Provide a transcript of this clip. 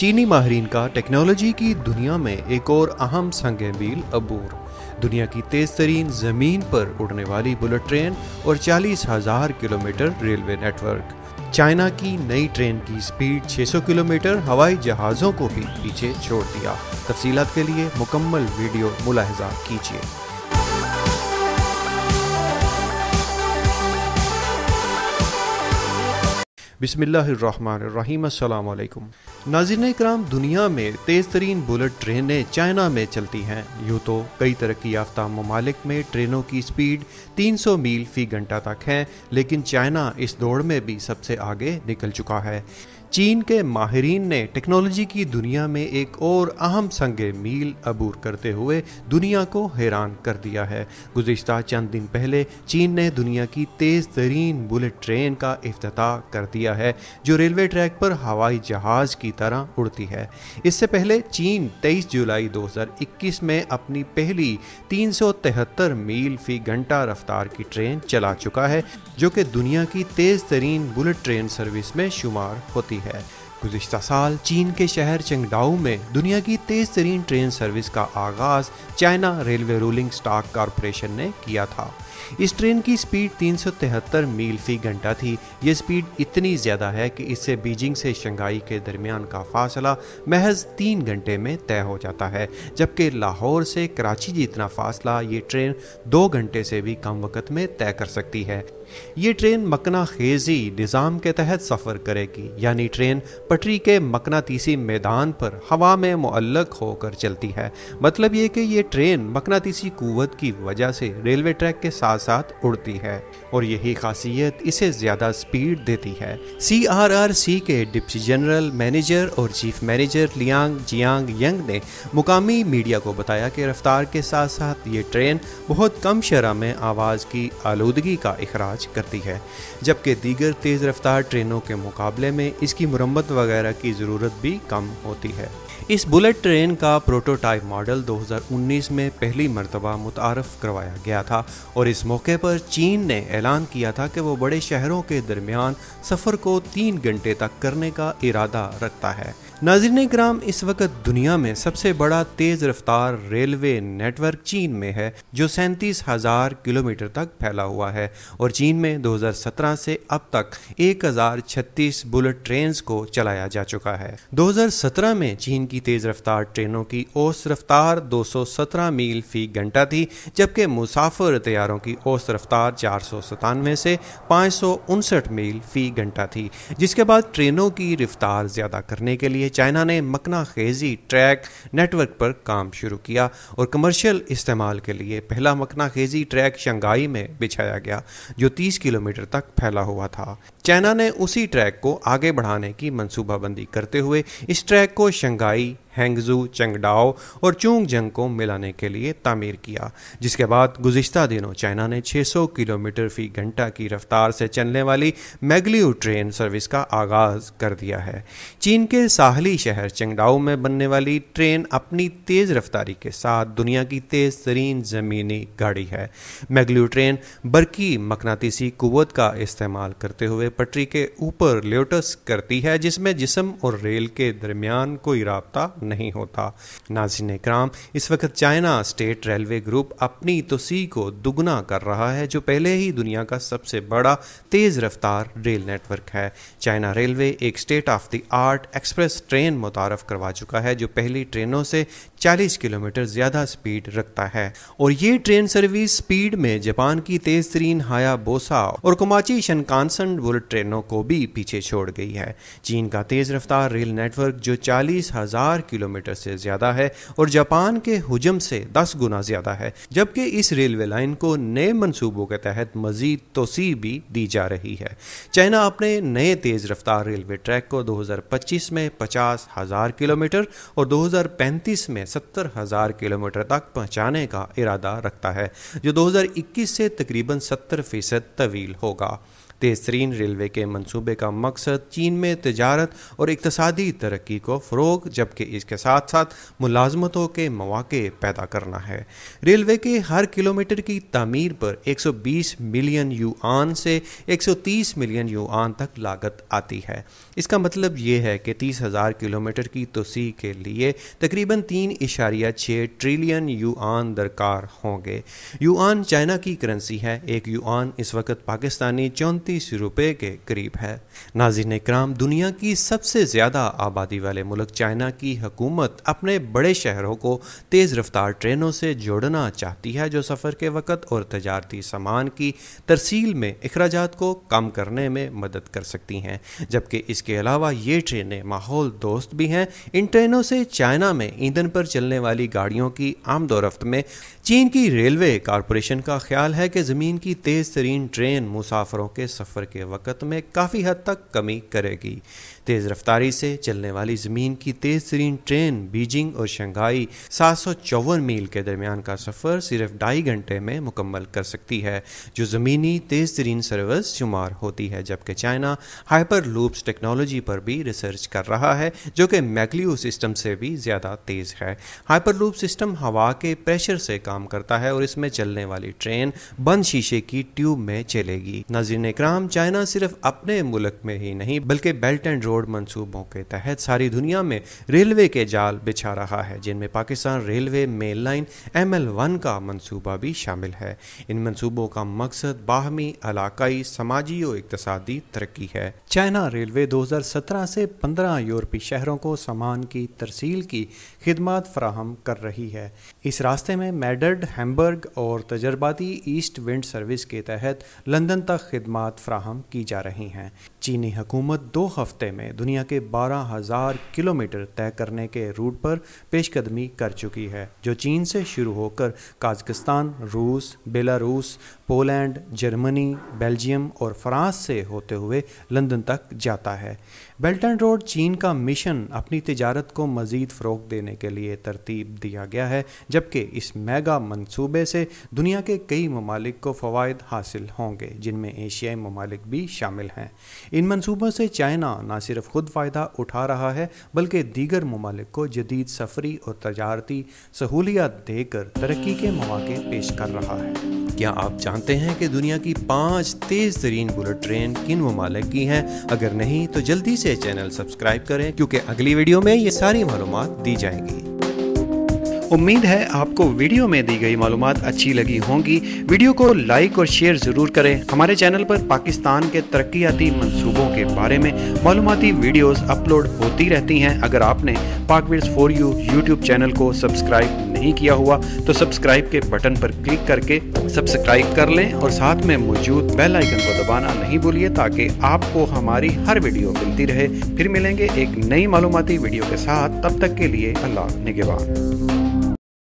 چینی ماہرین کا ٹیکنالوجی کی دنیا میں ایک اور اہم سنگ میل عبور، دنیا کی تیز ترین زمین پر اڑنے والی بلٹ ٹرین اور 40,000 kilometre railway network. China کی نئی ٹرین کی سپیڈ 600 کلومیٹر ہوائی جہازوں کو بھی پیچھے چھوڑ دیا۔ تفصیلات کے لیے مکمل ویڈیو ملاحظہ کیجیے۔ بسم اللہ الرحمن الرحیم، السلام علیکم ناظرین اکرام۔ دنیا میں تیز ترین بلٹ ٹرینیں چائنا میں چلتی ہیں۔ یوں تو کئی ترقی یافتہ ممالک میں ٹرینوں کی سپیڈ 300 میل فی گھنٹہ تک ہے، لیکن چائنا اس دوڑ میں بھی سب سے آگے نکل چکا ہے۔ چین کے ماہرین نے ٹیکنالوجی کی دنیا میں ایک اور اہم سنگ میل عبور کرتے ہوئے دنیا کو حیران کر دیا ہے۔ گزشتہ چند دن پہلے چین نے دنیا کی تیز ترین بلٹ ٹرین کا افتتاح کر دیا ہے، جو ریلوے ٹریک پر ہوائی جہاز کی طرح اڑتی ہے۔ اس سے پہلے چین 23 جولائی 2021 میں اپنی پہلی 373 میل فی گھنٹہ رفتار کی ٹرین چلا چکا ہے، جو کہ دنیا کی تیز ترین بلٹ ٹرین سروس میں شمار ہوتی ہے۔ گزشتہ سال چین کے شہر چنگڈاؤ میں دنیا کی تیز ترین ٹرین سروس کا آغاز China railway rolling stock corporation نے کیا تھا۔ اس ٹرین کی سپیڈ 373 میل فی گھنٹہ تھی۔ یہ سپیڈ اتنی زیادہ ہے کہ اس سے بیجنگ سے شنگھائی کے درمیان کا فاصلہ محض 3 گھنٹے میں طے ہو جاتا ہے، جبکہ لاہور سے کراچی جتنا فاصلہ یہ ٹرین 2 گھنٹے سے بھی کم وقت میں طے کر سکتی ہے۔ یہ ٹرین مقناطیسی نظام کے تحت سفر کرے گی، یعنی ٹرین پٹری کے مقناطیسی میدان پر ہوا میں معلق ہو کر چلتی ہے۔ مطلب یہ کہ یہ ٹرین مقناطیسی قوت کی وجہ سے ریلوے ٹریک کے ساتھ ساتھ اڑتی ہے، اور یہی خاصیت اسے زیادہ سپیڈ دیتی ہے۔ CRRC کے ڈپٹی جنرل مینیجر اور chief manager Liang Jiang Ying نے مقامی میڈیا کو بتایا کہ رفتار کے ساتھ ساتھ یہ ٹرین بہت کم شرح میں آواز کی آلودگی کا اخراج کرتی ہے، جبکہ دیگر تیز رفتار ٹرینوں کے مقابلے میں اس کی مرمت وغیرہ کی ضرورت بھی کم ہوتی ہے۔ اس بلٹ ٹرین کا پروٹوٹائپ ماڈل 2019 میں پہلی مرتبہ متعارف کروایا گیا تھا، اور اس موقع پر چین نے اعلان کیا تھا کہ وہ بڑے شہروں کے درمیان سفر کو 3 گھنٹے تک کرنے کا ارادہ رکھتا ہے۔ ناظرین اکرام، اس وقت دنیا میں سب سے بڑا تیز رفتار ریلوے نیٹ ورک چین میں ہے، جو 37,000 کلومیٹر تک پھیلا ہوا ہے، اور چین میں 2017 سے اب تک 1036 بلٹ ٹرینز کو چلایا جا چکا ہے۔ 2017 میں چین کی تیز رفتار ٹرینوں کی اوسط رفتار 217 میل فی گھنٹہ تھی، جبکہ مسافر طیاروں کی اوسط رفتار 497 سے 559 میل فی گھنٹہ تھی۔ جس کے بعد ٹرینوں کی رفتار زیادہ کرنے کے لیے چائنا نے مقناطیسی ٹریک نیٹ ورک پر کام شروع کیا، اور کمرشل استعمال کے لیے پہلا مقناطیسی ٹریک شنگھائی میں بچھایا گیا، جو 30 کلومیٹر تک پھیلا ہوا تھا۔ چائنا نے اسی ٹریک کو آگے بڑھانے کی منصوبہ بندی کرتے ہوئے اس ٹریک کو شنگھائی، ہینگزو، چنگڈاؤ اور چونگجنگ کو ملانے کے لیے تعمیر کیا، جس کے بعد گزشتہ دنوں چائنا نے 600 کلومیٹر فی گھنٹہ کی رفتار سے چلنے والی میگلیو ٹرین سروس کا آغاز کر دیا ہے۔ چین کے ساحلی شہر چنگڈاؤ میں بننے والی ٹرین اپنی تیز رفتاری کے ساتھ دنیا کی تیز ترین زمینی گاڑی ہے۔ میگلیو ٹرین برقی مقناطیسی قوت کا استعمال کرتے ہوئے پٹری کے اوپر لیوٹس کرتی ہے، جس میں جسم اور ریل کے درمیان کوئی رابطہ نہیں ہوتا۔ ناظرین اکرام، اس وقت چائنا اسٹیٹ ریلوے گروپ اپنی توسیع کو دگنا کر رہا ہے، جو پہلے ہی دنیا کا سب سے بڑا تیز رفتار ریل نیٹ ورک ہے۔ چائنا ریلوے ایک state of the art express train متعارف کروا چکا ہے، جو پہلی ٹرینوں سے 40 کلومیٹر زیادہ سپیڈ رکھتا ہے، اور یہ ٹرین سروس سپیڈ میں جاپان کی تیز ترین ہایا بوسا اور کوماچی شنکانسن بلٹ ٹرینوں کو بھی پیچھے چھوڑ گئی ہے۔ چین کا تیز رفتار ریل نیٹ ورک جو 40,000 کلومیٹر سے زیادہ ہے اور جاپان کے حجم سے 10 گنا زیادہ ہے، جبکہ اس ریلوے لائن کو نئے منصوبوں کے تحت مزید توسیع بھی دی جا رہی ہے۔ چائنا اپنے نئے تیز رفتار ریلوے ٹریک کو 2025 میں 50,000 کلومیٹر اور 2035 میں 70,000 کلومیٹر تک پہنچانے کا ارادہ رکھتا ہے، جو 2021 سے تقریباً 70% طویل ہوگا۔ तेज़ तरीन रेलवे के मंसूबे का मकसद चीन में तिजारत और इक़्तिसादी तरक्की को फ़रोग़ जबकि इसके साथ साथ मुलाज़मतों के मौक़े पैदा करना है। रेलवे के हर किलोमीटर की तामीर पर 120 मिलियन युआन से 130 मिलियन युआन तक लागत आती है। इसका मतलब ये है कि 30,000 किलोमीटर की तोसी के लिए तकरीबन 3.6 ट्रिलियन युआन दरकार होंगे। युआन चाइना की करेंसी है। एक युआन इस वक्त पाकिस्तानी 34 रुपये के करीब है। नाज़रीन इकराम, दुनिया की सबसे ज़्यादा आबादी वाले मुल्क चाइना की हुकूमत अपने बड़े शहरों को तेज़ रफ्तार ट्रेनों से जोड़ना चाहती है जो सफ़र के वक़्त और तजारती सामान की तरसील में अखराजात को कम करने में मदद कर सकती हैं। जबकि इसके अलावा ये ट्रेनें माहौल दोस्त भी हैं। इन ट्रेनों से चाइना में ईंधन पर चलने वाली गाड़ियों की आमदोरफ्त में चीन की रेलवे कॉरपोरेशन का ख्याल है कि ज़मीन की तेज़ तरीन ट्रेन मुसाफरों के सफ़र के वक़्त में काफ़ी हद तक कमी करेगी। तेज़ रफ्तारी से चलने वाली ज़मीन की तेज़ तरीन ट्रेन बीजिंग और शंघाई 754 मील के दरमियान का सफ़र सिर्फ 2.5 घंटे में मुकम्मल कर सकती है, जो ज़मीनी तेज़ तरीन सर्विस शुमार होती है। जबकि चाइना हाइपर लूप्स टेक्नोलॉजी पर भी रिसर्च कर रहा है जो कि मैग्लियो सिस्टम से भी ज़्यादा तेज़ है। हाइपर लूप सिस्टम हवा के प्रेशर से काम करता है और इसमें चलने वाली ट्रेन बंद शीशे की ट्यूब में चलेगी। नाज़रीन इकराम, चाइना सिर्फ अपने मुल्क में ही नहीं बल्कि बेल्ट एंड रोड मंसूबों के तहत सारी दुनिया में रेलवे के जाल बिछा रहा है, जिनमें Pakistan railway mail line ML1 का मंसूबा भी शामिल है। इन मंसूबों का मकसद बाहमी इलाकाई समाजी और इक़्तिसादी तरक्की है। चाइना रेलवे 2017 से 15 यूरोपीय शहरों को सामान की तरसील की खिदमत फराहम कर रही है। इस रास्ते में मैड्रिड, हैम्बर्ग और तजर्बाती ईस्ट विंड सर्विस के तहत लंदन तक खिदमत फराहम की जा रही हैं। चीनी हुकूमत 2 हफ्ते में दुनिया के 12,000 किलोमीटर तय करने के रूट पर पेशकदमी कर चुकी है, जो चीन से शुरू होकर काज़ाकिस्तान, रूस, बेलारूस, पोलैंड, जर्मनी, बेल्जियम और फ्रांस से होते हुए लंदन तक जाता है। बेल्ट एंड रोड चीन का मिशन अपनी तिजारत को मज़ीद फ़रोग़ देने के लिए तरतीब दिया गया है, जबकि इस मेगा मंसूबे से दुनिया के कई ममालिक को फ़वाइद हासिल होंगे, जिनमें एशियाई ममालिक भी शामिल हैं। इन मंसूबों से चाइना न सिर्फ खुद फ़ायदा उठा रहा है बल्कि दीगर ममालिक को जदीद सफ़री और तजारती सहूलियत देकर तरक्की के मौके पेश कर रहा है। क्या आप जानते हैं कि दुनिया की 5 तेज़ तरीन बुलेट ट्रेन किन ममालिक की हैं? अगर नहीं तो जल्दी से चैनल सब्सक्राइब करें, क्योंकि अगली वीडियो में ये सारी मालूमात दी जाएंगी। उम्मीद है आपको वीडियो में दी गई मालूमात अच्छी लगी होंगी। वीडियो को लाइक और शेयर ज़रूर करें। हमारे चैनल पर पाकिस्तान के तरक्याती मंसूबों के बारे में मालूमाती वीडियोस अपलोड होती रहती हैं। अगर आपने PakVids for you YouTube channel को सब्सक्राइब नहीं किया हुआ तो सब्सक्राइब के बटन पर क्लिक करके सब्सक्राइब कर लें और साथ में मौजूद बेल आइकन को दबाना नहीं भूलिए, ताकि आपको हमारी हर वीडियो मिलती रहे। फिर मिलेंगे एक नई मालूमाती वीडियो के साथ। तब तक के लिए अल्लाह निगहबान।